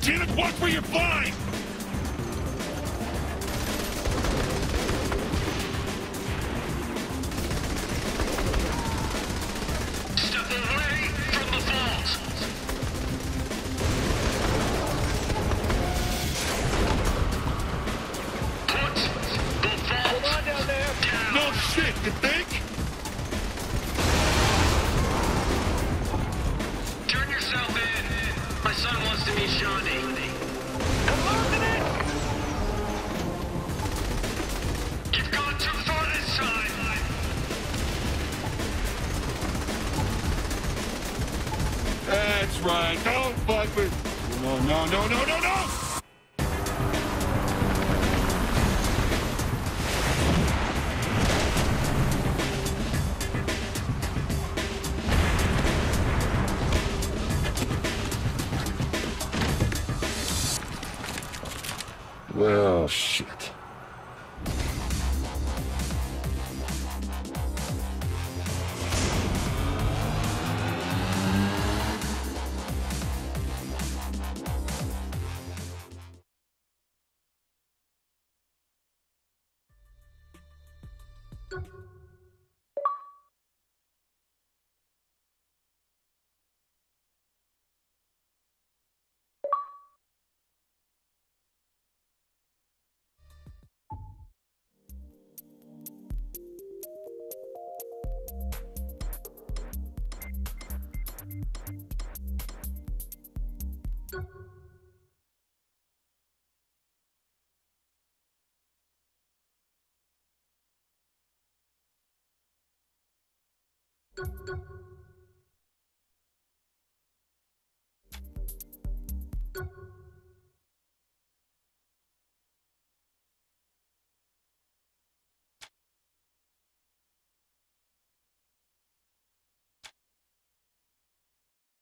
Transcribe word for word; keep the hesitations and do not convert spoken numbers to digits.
Janet, watch where you're flying! Step away from the vault! Put the vault Hold on down there. down! No shit, you think? Turn yourself in! My son wants to meet Shawnee. You've gone too far this time! That's right. Don't fuck with... No, no, no, no, no, no! Well, shit. Thank you.